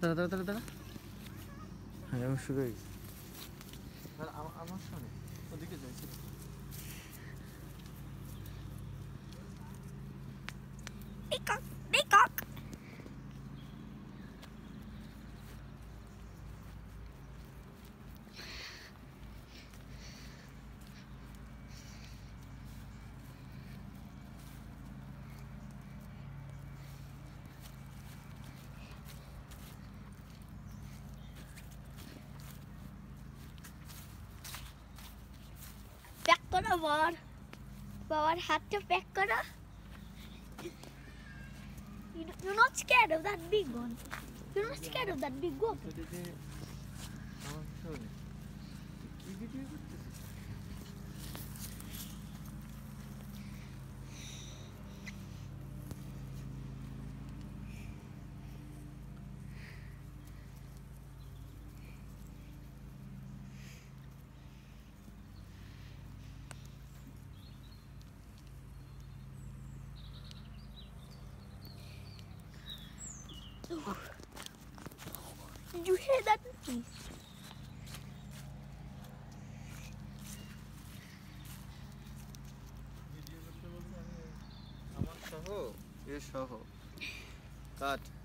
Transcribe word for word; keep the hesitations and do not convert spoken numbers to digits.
দাঁড়া দাঁড়া দাঁড়া দাঁড়া। হ্যাঁ আমি শুরু হয়ে গেছি। আমার সামনে ওদিকে যাইছি। Peacock, peacock. Back karo babar. Babar hathta back karo. You're not scared of that big one. You're not scared of that big one. আমার সামনে কি ভিডিও করতেছিস? Did you hear that? Video করতে বলতে আমি আমার সহ এ সহ কাট